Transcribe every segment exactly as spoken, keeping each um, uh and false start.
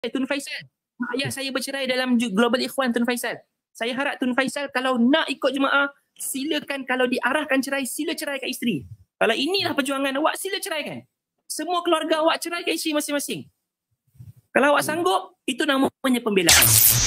Tun Faisal. Mak ayah saya bercerai dalam Global Ikhwan, Tun Faisal. Saya harap Tun Faisal kalau nak ikut jemaah, silakan. Kalau diarahkan cerai, sila ceraikan isteri. Kalau inilah perjuangan awak, sila ceraikan. Semua keluarga awak ceraikan isteri masing-masing. Kalau awak sanggup, itu namanya pembelaan.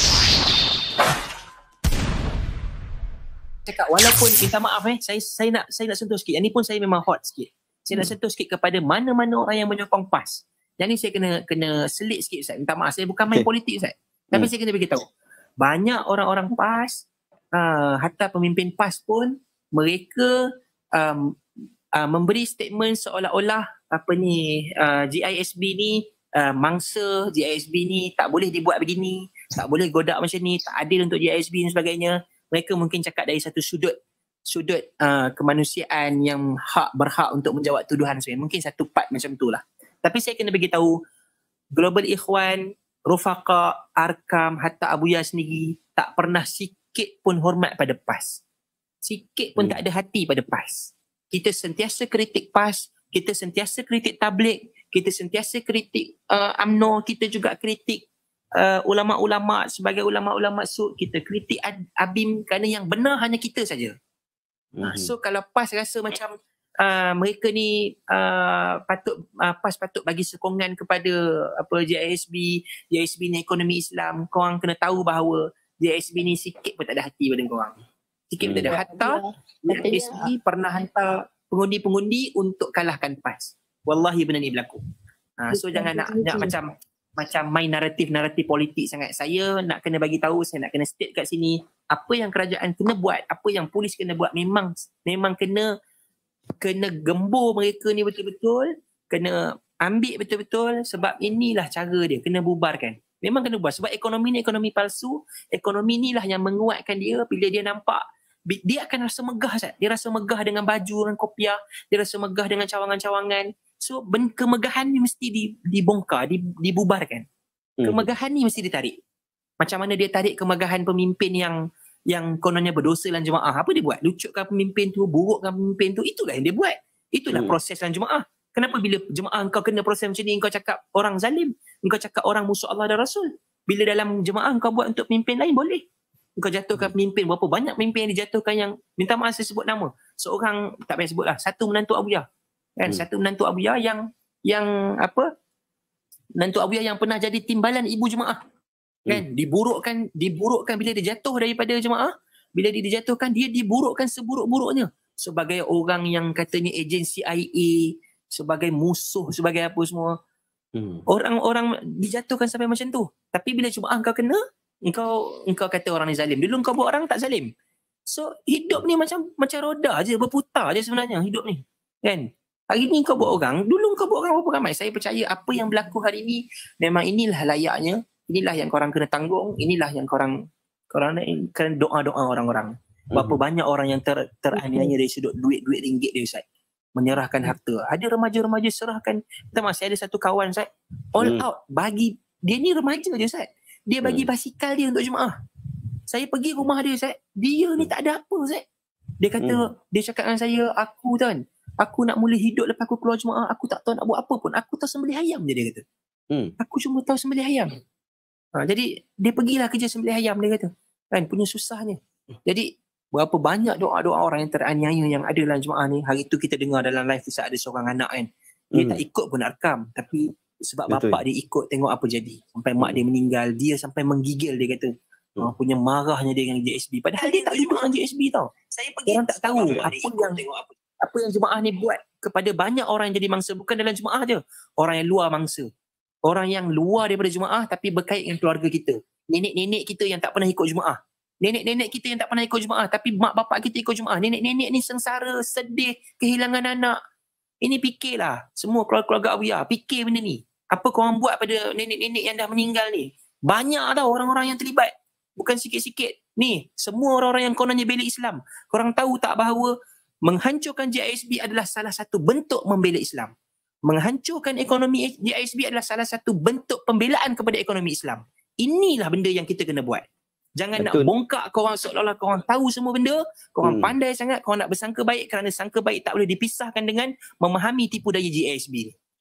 Cakap walaupun minta maaf eh, saya saya nak saya nak sentuh sikit. Yang ni pun saya memang hot sikit. Saya hmm. nak sentuh sikit kepada mana-mana orang yang menyokong PAS. Yang ni saya kena kena selit sikit Ustaz. Minta maaf, saya bukan main okay. politik Ustaz. Tapi hmm. saya kena beritahu. Banyak orang-orang PAS, uh, hatta pemimpin PAS pun, mereka um, uh, memberi statement seolah-olah apa ni, uh, G I S B ni uh, mangsa, G I S B ni tak boleh dibuat begini, tak boleh godak macam ni, tak adil untuk G I S B dan sebagainya. Mereka mungkin cakap dari satu sudut sudut uh, kemanusiaan yang hak berhak untuk menjawab tuduhan sebenarnya. Mungkin satu part macam tu lah. Tapi saya kena beritahu, Global Ikhwan, Rufaqa, Arkam, hatta Abu Yah sendiri tak pernah sikit pun hormat pada PAS. Sikit pun hmm. tak ada hati pada PAS. Kita sentiasa kritik PAS, kita sentiasa kritik tabligh, kita sentiasa kritik uh, U M N O, kita juga kritik uh, ulama-ulama sebagai ulama-ulama su, kita kritik A B I M kerana yang benar hanya kita saja. Hmm. Uh, so kalau PAS rasa macam Uh, mereka ni uh, patut uh, PAS patut bagi sokongan kepada apa G I S B, G I S B ni ekonomi Islam. Korang kena tahu bahawa G I S B ni sikit pun tak ada hati pada korang. Sikit pun tak ada. Hatta G I S B pernah hantar pengundi-pengundi untuk kalahkan PAS. Wallahi benda ni berlaku. Uh, so jangan nak, nak macam macam main naratif-naratif politik sangat. Saya nak kena bagi tahu, saya nak kena state kat sini apa yang kerajaan kena buat, apa yang polis kena buat, memang memang kena kena gembur mereka ni betul-betul, kena ambil betul-betul, sebab inilah cara dia, kena bubarkan. Memang kena buat sebab ekonomi ni ekonomi palsu. Ekonomi ni lah yang menguatkan dia. Bila dia nampak, dia akan rasa megah Zat. Dia rasa megah dengan baju, dengan kopiah, dia rasa megah dengan cawangan-cawangan. So kemegahan ni mesti dibongkar, dibubarkan. Kemegahan ni mesti ditarik. Macam mana dia tarik kemegahan pemimpin yang yang kononnya berdosa dalam jemaah. Apa dia buat? Lucutkan pemimpin tu, burukkan pemimpin tu. Itulah yang dia buat. Itulah hmm. proses dalam jemaah. Kenapa bila jemaah engkau kena proses macam ni, engkau cakap orang zalim, engkau cakap orang musuh Allah dan Rasul. Bila dalam jemaah engkau buat untuk pemimpin lain, boleh. Engkau jatuhkan pemimpin. Berapa banyak pemimpin yang dijatuhkan yang, minta maaf saya sebut nama. Seorang, tak payah sebut lah, satu menantu Abu Yah. Kan? Hmm. Satu menantu Abu Yah yang, yang apa? Menantu Abu Yah yang pernah jadi timbalan ibu jemaah. Kan, diburukkan diburukkan bila dia jatuh daripada jemaah, bila dia dijatuhkan, dia diburukkan seburuk-buruknya sebagai orang yang katanya ejen C I A, sebagai musuh, sebagai apa semua. hmm. Orang-orang dijatuhkan sampai macam tu. Tapi bila jemaah engkau kena, engkau engkau kata orang ni zalim. Dulu engkau buat orang tak zalim. So hidup ni macam macam roda je, berputar je sebenarnya hidup ni. Kan, hari ni kau buat orang, dulu kau buat orang berapa ramai. Saya percaya apa yang berlaku hari ni memang inilah layaknya. Inilah yang korang kena tanggung. Inilah yang korang korang kena doa-doa orang-orang. Berapa hmm. banyak orang yang ter, teraniaya dari sudut duit-duit ringgit dia Ustaz. Menyerahkan harta. Ada remaja-remaja serahkan. Kita masih ada satu kawan Ustaz, all hmm. out bagi. Dia ni remaja je Ustaz. Dia bagi hmm. basikal dia untuk jemaah. Saya pergi rumah dia Ustaz. Dia ni tak ada apa Ustaz. Dia kata, hmm. dia cakap dengan saya, aku kan, aku nak mula hidup lepas aku keluar jemaah. Aku tak tahu nak buat apa pun. Aku tahu sembelih ayam je, dia kata. Hmm. Aku cuma tahu sembelih ayam. Ha, jadi dia pergilah kerja sembelih ayam, dia kata. Kan, punya susahnya. Jadi berapa banyak doa-doa orang yang teraniaya yang ada dalam jemaah ni. Hari tu kita dengar dalam live Ustaz ada seorang anak kan. Dia hmm. tak ikut pun Arkam. Tapi sebab betul. Bapak dia ikut, tengok apa jadi. Sampai mak hmm. dia meninggal. Dia sampai menggigil, dia kata. Hmm. Ha, punya marahnya dia dengan J S B. Padahal dia tak jemaah J S B tau. Saya pergi orang tak tahu apa yang, tengok apa. apa yang jemaah ni buat kepada banyak orang yang jadi mangsa. Bukan dalam jemaah je. Orang yang luar mangsa. Orang yang luar daripada jemaah tapi berkait dengan keluarga kita. Nenek-nenek kita yang tak pernah ikut jemaah. Nenek-nenek kita yang tak pernah ikut jemaah tapi mak bapak kita ikut jemaah. Nenek-nenek ni sengsara, sedih, kehilangan anak. Ini fikirlah. Semua keluarga-keluarga Abu Yah, fikir benda ni. Apa korang buat pada nenek-nenek yang dah meninggal ni? Banyak tau orang-orang yang terlibat. Bukan sikit-sikit. Ni, semua orang-orang yang kononnya bela Islam. Korang tahu tak bahawa menghancurkan J I S B adalah salah satu bentuk membela Islam. Menghancurkan ekonomi J I S B adalah salah satu bentuk pembelaan kepada ekonomi Islam. Inilah benda yang kita kena buat. Jangan Betul. Nak bongkak korang seolah-olah korang tahu semua benda. Korang hmm. pandai sangat, korang nak bersangka baik kerana sangka baik tak boleh dipisahkan dengan memahami tipu daya J I S B.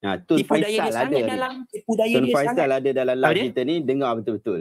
Ha, Tun Tipu daya Faisal dia ada sangat ni. dalam. Tipu daya Tun dia Faisal sangat. ada dalam Tahu live dia? kita ni, dengar betul-betul.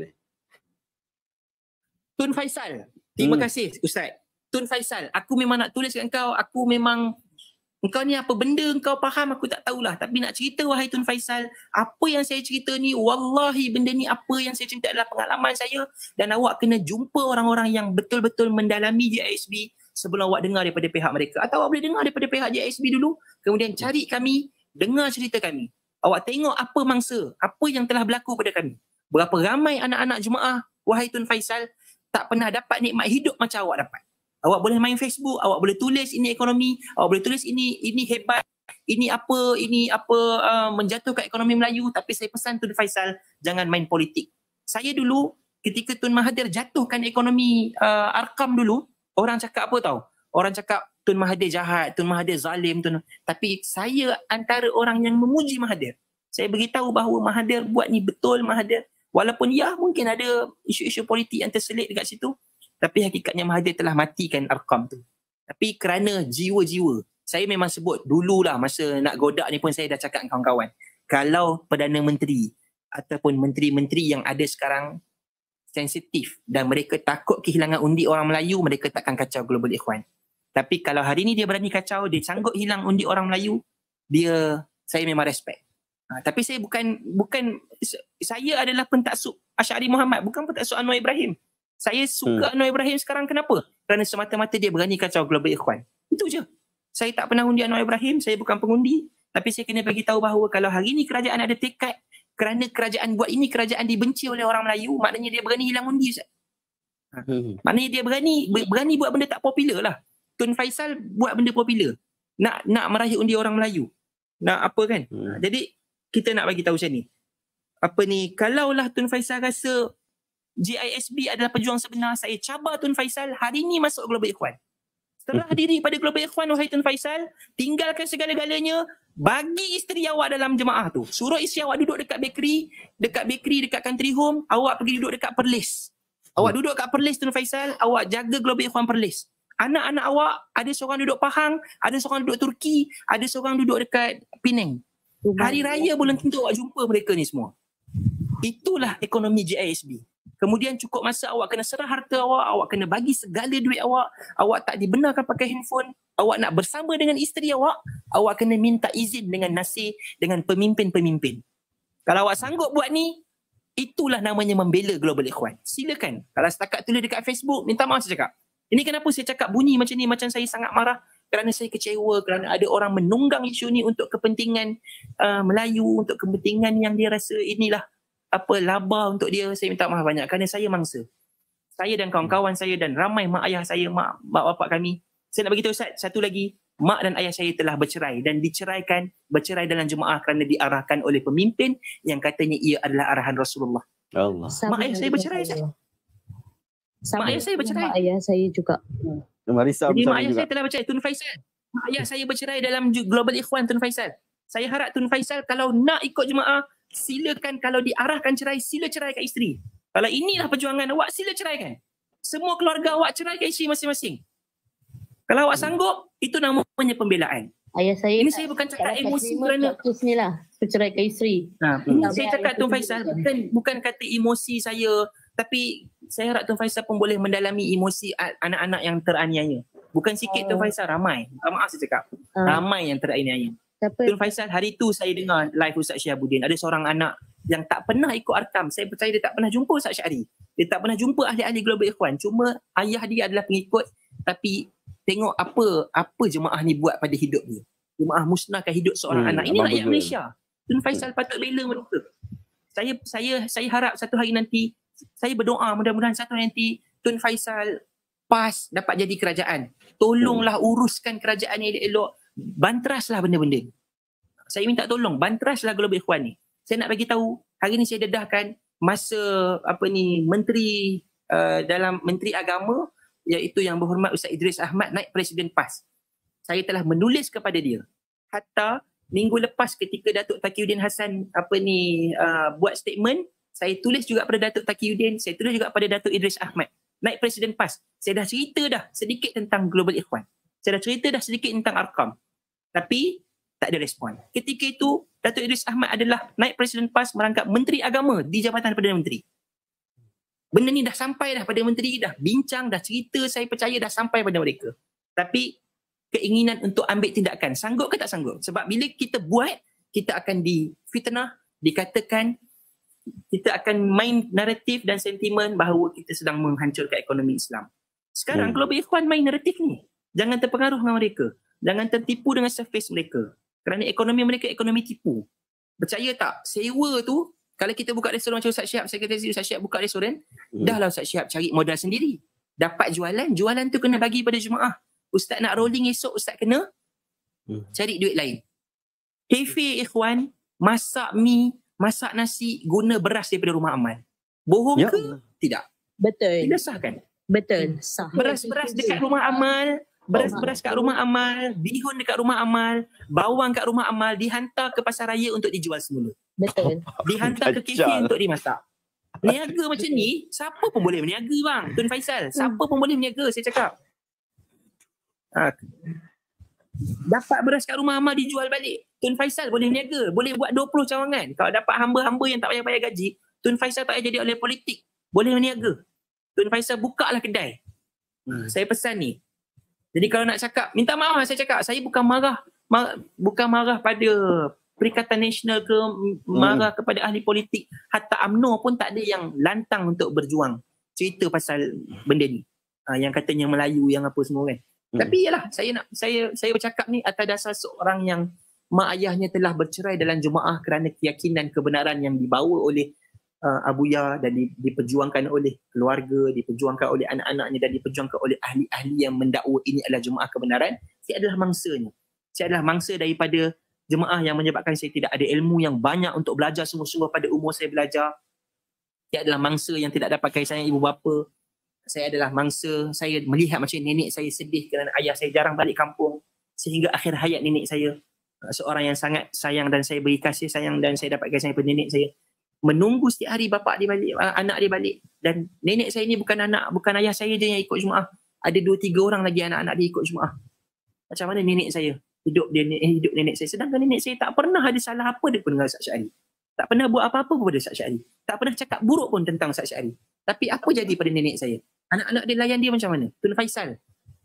Tun Faisal. Terima Hmm. kasih Ustaz. Tun Faisal, aku memang nak tulis kat kau, aku memang engkau ni apa benda engkau faham aku tak tahulah, tapi nak cerita wahai Tun Faisal, apa yang saya cerita ni wallahi benda ni apa yang saya cerita adalah pengalaman saya, dan awak kena jumpa orang-orang yang betul-betul mendalami J I S B sebelum awak dengar daripada pihak mereka, atau awak boleh dengar daripada pihak J I S B dulu, kemudian cari kami, dengar cerita kami. Awak tengok apa mangsa, apa yang telah berlaku pada kami. Berapa ramai anak-anak jemaah wahai Tun Faisal tak pernah dapat nikmat hidup macam awak dapat. Awak boleh main Facebook, awak boleh tulis ini ekonomi, awak boleh tulis ini ini hebat, ini apa, ini apa uh, menjatuhkan ekonomi Melayu, tapi saya pesan Tun Faisal jangan main politik. Saya dulu ketika Tun Mahathir jatuhkan ekonomi uh, Arkam dulu, orang cakap apa tahu? Orang cakap Tun Mahathir jahat, Tun Mahathir zalim, Tun... tapi saya antara orang yang memuji Mahathir. Saya beritahu bahawa Mahathir buat ni betul Mahathir. Walaupun ya mungkin ada isu-isu politik yang terselit dekat situ, tapi hakikatnya Mahathir telah matikan Arkam tu. Tapi kerana jiwa-jiwa, saya memang sebut dululah masa nak godak ni pun saya dah cakap dengan kawan-kawan. Kalau Perdana Menteri ataupun menteri-menteri yang ada sekarang sensitif dan mereka takut kehilangan undi orang Melayu, mereka takkan kacau Global Ikhwan. Tapi kalau hari ni dia berani kacau, dia sanggup hilang undi orang Melayu, dia, saya memang respect. Ha, tapi saya bukan, bukan saya adalah pentaksub Asy'ari Muhammad, bukan pentaksub Anwar Ibrahim. Saya suka hmm. Anwar Ibrahim sekarang kenapa? Kerana semata-mata dia berani kacau Global Ikhwan. Itu je. Saya tak pernah undi Anwar Ibrahim, saya bukan pengundi. Tapi saya kena bagi tahu bahawa kalau hari ni kerajaan ada tekad, kerana kerajaan buat ini, kerajaan dibenci oleh orang Melayu, maknanya dia berani hilang undi. Ha. Hmm. Maknanya dia berani berani buat benda tak popular lah. Tun Faisal buat benda popular. Nak nak meraih undi orang Melayu. Nak apa kan? Hmm. Jadi kita nak bagi tahu macam ni. Apa ni, kalaulah Tun Faisal rasa J I S B adalah pejuang sebenar, saya cabar Tun Faisal hari ni masuk Global Ikhwan. Serah diri pada Global Ikhwan wahai Tun Faisal, tinggalkan segala-galanya, bagi isteri awak dalam jemaah tu. Suruh isteri awak duduk dekat bakery, dekat bakery, dekat country home, awak pergi duduk dekat Perlis. Awak duduk dekat Perlis Tun Faisal, awak jaga Global Ikhwan Perlis. Anak-anak awak, ada seorang duduk Pahang, ada seorang duduk Turki, ada seorang duduk dekat Penang. Hari raya belum tentu awak jumpa mereka ni semua. Itulah ekonomi J I S B. Kemudian cukup masa awak kena serah harta awak, awak kena bagi segala duit awak, awak tak dibenarkan pakai handphone, awak nak bersama dengan isteri awak, awak kena minta izin dengan nasir, dengan pemimpin-pemimpin. Kalau awak sanggup buat ni, itulah namanya membela Global Ikhwan. Silakan. Kalau setakat tulis dekat Facebook, minta maaf saya cakap. Ini kenapa saya cakap bunyi macam ni, macam saya sangat marah, kerana saya kecewa, kerana ada orang menunggang isu ni untuk kepentingan uh, Melayu, untuk kepentingan yang dia rasa inilah apa laba untuk dia. Saya minta maaf banyak kerana saya mangsa. Saya dan kawan-kawan saya dan ramai mak ayah saya, mak, mak bapak kami. Saya nak beritahu Ustaz, satu lagi, mak dan ayah saya telah bercerai dan diceraikan, bercerai dalam jemaah kerana diarahkan oleh pemimpin yang katanya ia adalah arahan Rasulullah. Allah. Mak ayah saya bercerai, Ustaz. Mak ayah saya bercerai. Mak ayah saya juga. Marisa Jadi mak ayah juga. saya telah bercerai. Tun Faisal, mak ayah saya bercerai dalam Global Ikhwan Tun Faisal. Saya harap Tun Faisal kalau nak ikut jemaah, silakan. Kalau diarahkan cerai, sila ceraikan isteri. Kalau inilah perjuangan awak, sila ceraikan. Semua keluarga awak ceraikan isteri masing-masing. Kalau awak sanggup, itu namanya pembelaan. Ayah saya ini saya bukan cakap emosi kerana kes ni lah, perceraikan isteri. Ha, ini saya cakap Tun Faisal bukan bukan kata emosi saya, tapi saya harap Tun Faisal pun boleh mendalami emosi anak-anak yang teraniaya. Bukan sikit uh, Tun Faisal, ramai. Maaf saya cakap. Uh, ramai yang teraniaya. Tun Faisal, hari tu saya dengar live Ustaz Syihabuddin, ada seorang anak yang tak pernah ikut Arkam. Saya percaya dia tak pernah jumpa Ustaz Syari. Dia tak pernah jumpa ahli-ahli Global Ikhwan. Cuma ayah dia adalah pengikut, tapi tengok apa apa jemaah ni buat pada hidup dia. Jemaah musnahkan hidup seorang hmm, anak. Ini rakyat Malaysia. Tun Faisal patut bela mereka. Saya saya saya harap satu hari nanti, saya berdoa mudah-mudahan satu hari nanti Tun Faisal PAS dapat jadi kerajaan. Tolonglah uruskan kerajaan ni elok. Banteraslah benda-benda ni. Saya minta tolong, banteraslah Global Ikhwan ni. Saya nak bagi tahu, hari ni saya dedahkan masa apa ni menteri uh, dalam Menteri Agama, iaitu yang berhormat Ustaz Idris Ahmad naik Presiden PAS. Saya telah menulis kepada dia. Hatta minggu lepas ketika Datuk Taqiyuddin Hassan apa ni uh, buat statement, saya tulis juga pada Datuk Taqiyuddin, saya tulis juga pada Datuk Idris Ahmad naik Presiden PAS. Saya dah cerita dah sedikit tentang Global Ikhwan. Saya dah cerita dah sedikit tentang Arkam. Tapi tak ada respon. Ketika itu Datuk Idris Ahmad adalah naib Presiden PAS merangkap Menteri Agama di Jabatan Perdana Menteri. Benda ni dah sampai dah pada menteri, dah bincang, dah cerita, saya percaya dah sampai pada mereka. Tapi keinginan untuk ambil tindakan, sanggup ke tak sanggup? Sebab bila kita buat, kita akan difitnah, dikatakan kita akan main naratif dan sentimen bahawa kita sedang menghancurkan ekonomi Islam. Sekarang hmm. Global Ikhwan main naratif ni. Jangan terpengaruh dengan mereka. Jangan tertipu dengan surface mereka. Kerana ekonomi mereka ekonomi tipu. Percaya tak? Sewa tu, kalau kita buka restoran macam Ustaz Syihab, saya kata Ustaz Syihab buka restoran, hmm. dah lah Ustaz Syihab cari modal sendiri. Dapat jualan, jualan tu kena bagi pada jemaah. Ustaz nak rolling esok, Ustaz kena hmm. cari duit lain. Kafe Ikhwan, masak mi, masak nasi, guna beras daripada rumah amal. Bohong ya. Ke? Tidak. Betul. Tidak sah kan? Betul. Sah. Beras-beras dekat rumah amal, beras-beras kat rumah amal, bihun dekat rumah amal, bawang kat rumah amal, dihantar ke pasar raya untuk dijual semula. Betul. Dihantar ke kafe untuk dimasak. Niaga macam ni, siapa pun boleh berniaga bang. Tun Faisal, siapa pun boleh berniaga, saya cakap. Ha. Dapat beras kat rumah amal dijual balik, Tun Faisal boleh berniaga. Boleh buat dua puluh cawangan. Kalau dapat hamba-hamba yang tak payah bayar gaji, Tun Faisal tak payah jadi oleh politik, boleh berniaga. Tun Faisal buka lah kedai. Hmm. Saya pesan ni. Jadi kalau nak cakap, minta maaf lah saya cakap, saya bukan marah, mar, bukan marah pada Perikatan Nasional ke, marah hmm. kepada ahli politik. Hatta U M N O pun tak ada yang lantang untuk berjuang cerita pasal benda ni. Ha, yang katanya Melayu, yang apa semua kan. Hmm. Tapi yalah, saya nak saya saya bercakap ni atas dasar seorang yang mak ayahnya telah bercerai dalam jemaah kerana keyakinan kebenaran yang dibawa oleh uh, Abuya dan di, diperjuangkan oleh keluarga, diperjuangkan oleh anak-anaknya dan diperjuangkan oleh ahli-ahli yang mendakwa ini adalah jemaah kebenaran. Saya adalah mangsanya. Saya adalah mangsa daripada jemaah yang menyebabkan saya tidak ada ilmu yang banyak untuk belajar sungguh-sungguh pada umur saya belajar. Saya adalah mangsa yang tidak dapat kasih sayang ibu bapa. Saya adalah mangsa, saya melihat macam nenek saya sedih kerana ayah saya jarang balik kampung sehingga akhir hayat nenek saya. Seorang yang sangat sayang dan saya beri kasih sayang dan saya dapat kasih sayang pada nenek saya. Menunggu setiap hari bapa dia balik, anak dia balik. Dan nenek saya ni bukan anak, bukan ayah saya je yang ikut jemaah. Ada dua tiga orang lagi anak-anak dia ikut jemaah. Macam mana nenek saya? Hidup dia hidup nenek saya. Sedangkan nenek saya tak pernah ada salah apa dia pun dengan Ustaz Syihab. Tak pernah buat apa-apa kepada Ustaz Syihab. Tak pernah cakap buruk pun tentang Ustaz Syihab. Tapi apa jadi pada nenek saya? Anak-anak dia layan dia macam mana? Tun Faisal,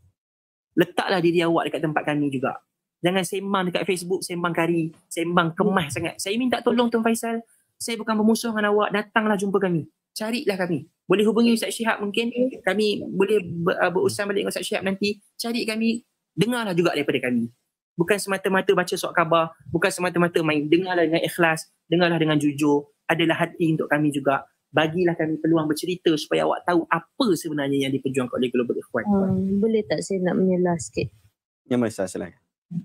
letaklah diri awak dekat tempat kami juga. Jangan sembang dekat Facebook, sembang kari, sembang kemas sangat. Saya minta tolong Tun Faisal, saya bukan bermusuh dengan awak, datanglah jumpa kami. Carilah kami. Boleh hubungi Ustaz Syihab mungkin, kami boleh ber, uh, berurusan balik dengan Ustaz Syihab nanti. Cari kami, dengarlah juga daripada kami. Bukan semata-mata baca surat khabar, bukan semata-mata main. Dengarlah dengan ikhlas, dengarlah dengan jujur. Adalah hati untuk kami juga. Bagilah kami peluang bercerita supaya awak tahu apa sebenarnya yang diperjuangkan oleh Global Ikhwan. Hmm, boleh tak saya nak menyelah sikit? Yang mana Ustaz silakan.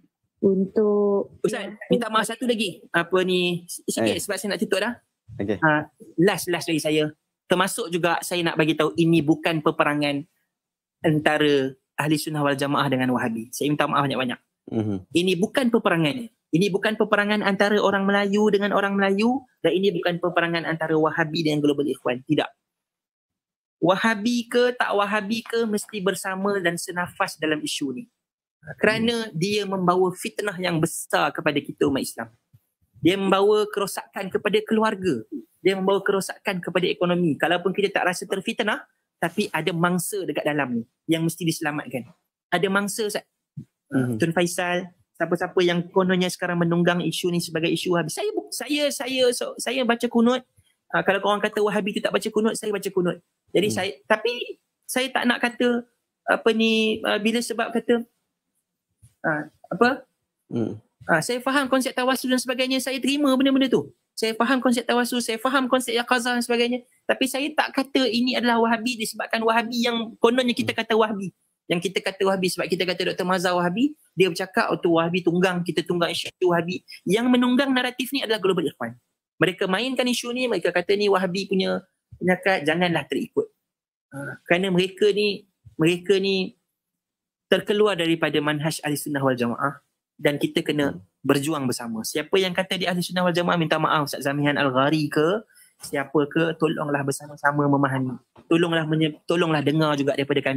Untuk Ustaz, minta maaf satu lagi. Apa ni, sikit eh. sebab saya nak tutup dah. Okay. Uh, last last dari saya. Termasuk juga saya nak bagi tahu ini bukan peperangan antara Ahli Sunnah wal Jamaah dengan Wahabi. Saya minta maaf banyak-banyak. Mm-hmm. Ini bukan peperangan. Ini bukan peperangan antara orang Melayu dengan orang Melayu dan ini bukan peperangan antara Wahabi dengan Global Ikhwan. Tidak. Wahabi ke tak Wahabi ke mesti bersama dan senafas dalam isu ni. Kerana hmm. dia membawa fitnah yang besar kepada kita umat Islam. Dia membawa kerosakan kepada keluarga. Dia membawa kerosakan kepada ekonomi. Kalaupun kita tak rasa terfitnah, tapi ada mangsa dekat dalam ni yang mesti diselamatkan. Ada mangsa, hmm. Tun Faisal, siapa-siapa yang kononnya sekarang menunggang isu ni sebagai isu Wahabi. Saya saya saya so, saya baca kunut. Uh, kalau korang kata Wahabi tu tak baca kunut, saya baca kunut. Jadi hmm. saya, tapi saya tak nak kata apa ni uh, bila sebab kata uh, apa? Hmm. Uh, saya faham konsep tawasul dan sebagainya, saya terima benda-benda tu. Saya faham konsep tawasul, saya faham konsep yaqazah dan sebagainya. Tapi saya tak kata ini adalah Wahabi disebabkan Wahabi yang kononnya kita kata Wahabi. Yang kita kata Wahabi sebab kita kata Doktor Mazhar Wahabi, dia bercakap tu Wahabi tunggang, kita tunggang isu Wahabi. Yang menunggang naratif ni adalah Global Ikhwan. Mereka mainkan isu ni, mereka kata ni Wahabi punya penyakat, janganlah terikut. Uh, kerana mereka ni mereka ni terkeluar daripada manhaj Ahli Sunnah wal Jamaah dan kita kena berjuang bersama. Siapa yang kata di Ahli Sunnah wal Jamaah, minta maaf Ustaz Zamihan Al-Ghari ke, siapa ke, tolonglah bersama-sama memahami. Tolonglah menye- tolonglah dengar juga daripada kami.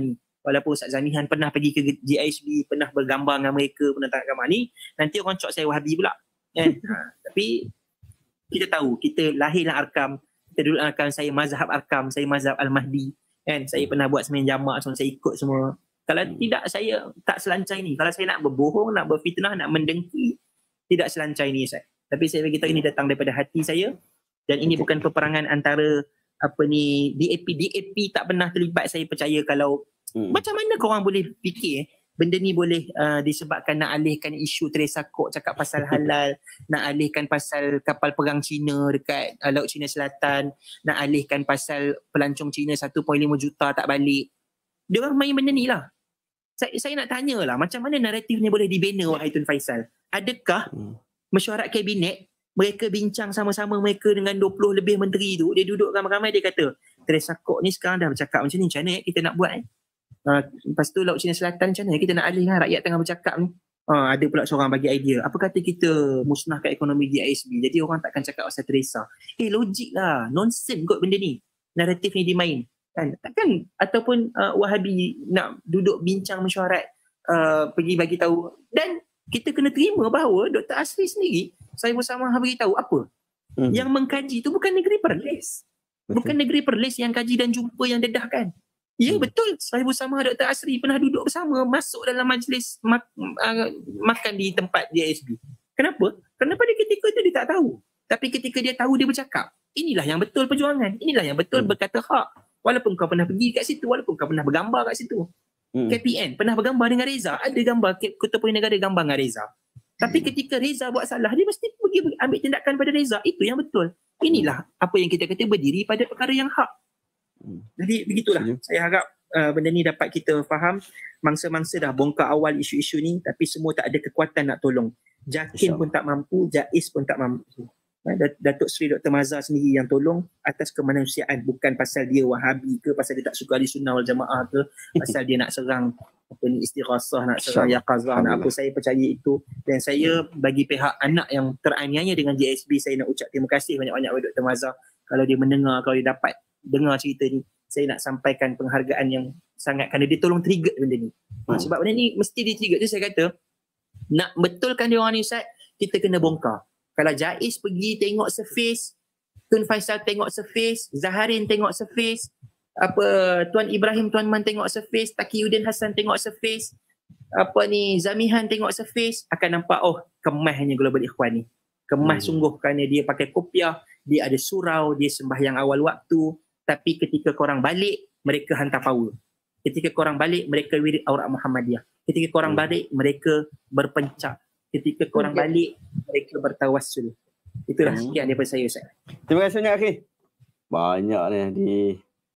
walaupun Ustaz Zamihan pernah pergi ke G I S B, pernah bergambar dengan mereka, pernah tangkap gambar ni, nanti orang cok saya Wahabi pula. Kan? Ha, tapi kita tahu, kita lahir dalam Arkam, kita duduk dalam Arkam, saya mazhab Arkam, saya mazhab Al-Mahdi. Kan? Saya pernah buat sembahyang jamak, semua saya ikut semua. Kalau tidak, saya tak selancai ni. Kalau saya nak berbohong, nak berfitnah, nak mendengki, tidak selancai ni Ustaz. Tapi saya beritahu ini datang daripada hati saya, dan ini bukan peperangan antara apa ni D A P. D A P tak pernah terlibat, saya percaya. Kalau hmm. macam mana korang boleh fikir eh, benda ni boleh uh, disebabkan nak alihkan isu Teresa Kok cakap pasal halal, nak alihkan pasal kapal perang Cina dekat uh, Laut Cina Selatan, nak alihkan pasal pelancong Cina satu perpuluhan lima juta tak balik. Dia orang main benda ni lah. Saya, saya nak tanya lah, macam mana naratifnya boleh dibina, wahai Tun Faisal? Adakah hmm. mesyuarat kabinet, mereka bincang sama-sama mereka dengan dua puluh lebih menteri tu, dia duduk ramai-ramai, dia kata, Teresa Kok ni sekarang dah bercakap macam ni, macam mana kita nak buat eh? Uh, lepas tu Laut Cina Selatan macam mana kita nak alih lah, rakyat tengah bercakap ni. Uh, ada pula seorang bagi idea, apa kata kita musnahkan ekonomi G I S B, jadi orang takkan cakap pasal Teresa. Eh logik lah, nonsense kot benda ni, naratif ni dimain. Kan? Takkan ataupun uh, Wahabi nak duduk bincang mesyuarat, uh, pergi bagi tahu, dan kita kena terima bahawa Doktor Asri sendiri, saya bersama beritahu apa hmm. yang mengkaji tu bukan negeri Perlis, bukan negeri Perlis yang kaji dan jumpa yang dedah kan. Ya hmm. betul, saya bersama Doktor Asri pernah duduk bersama, masuk dalam majlis mak, uh, makan di tempat D I S B. Kenapa? Kerana pada ketika itu dia tak tahu, tapi ketika dia tahu dia bercakap. Inilah yang betul perjuangan, inilah yang betul hmm. berkata hak. Walaupun kau pernah pergi kat situ, walaupun kau pernah bergambar kat situ. Hmm. K P N pernah bergambar dengan Reza, ada gambar Ketua Polis Negara gambar dengan Reza. Tapi hmm. ketika Reza buat salah, dia mesti pergi ambil tindakan pada Reza. Itu yang betul. Inilah apa yang kita kata berdiri pada perkara yang hak. Hmm. Jadi begitulah. Hmm. Saya harap uh, benda ni dapat kita faham. Mangsa-mangsa dah bongkar awal isu-isu ni, tapi semua tak ada kekuatan nak tolong. Jakin pun tak mampu, Jais pun tak mampu. Datuk Seri Doktor Mazhar sendiri yang tolong atas kemanusiaan, bukan pasal dia Wahabi ke, pasal dia tak suka ahli sunnah wal jamaah ke, pasal dia nak serang apa ni istighasah, nak serang yaqazah, nak apa. Saya percaya itu, dan saya bagi pihak anak yang teraniaya dengan J S B, saya nak ucap terima kasih banyak-banyak kepada Doktor Mazhar. Kalau dia mendengar, kalau dia dapat dengar cerita ni, saya nak sampaikan penghargaan yang sangat, kerana dia tolong trigger benda ni. Hmm. Sebab benda ni mesti dia trigger. Tu saya kata, nak betulkan dia orang ni Ustaz, kita kena bongkar. Kalau Jais pergi tengok surface, Tun Faisal tengok surface, Zaharin tengok surface, apa Tuan Ibrahim Tuan Man tengok surface, Taqiyuddin Hassan tengok surface, apa ni Zamihan tengok surface, akan nampak oh kemahnya Global Ikhwan ni. Kemah hmm. sungguh, kerana dia pakai kopiah, dia ada surau, dia sembahyang awal waktu, tapi ketika korang balik, mereka hantar power. Ketika korang balik, mereka wirid aurat Muhammadiyah. Ketika korang hmm. balik, mereka berpencak. Ketika korang okay. balik, mereka bertawassul. Itulah hmm. sekian daripada saya Ustaz. Terima kasih banyak Akhil. Banyak ni di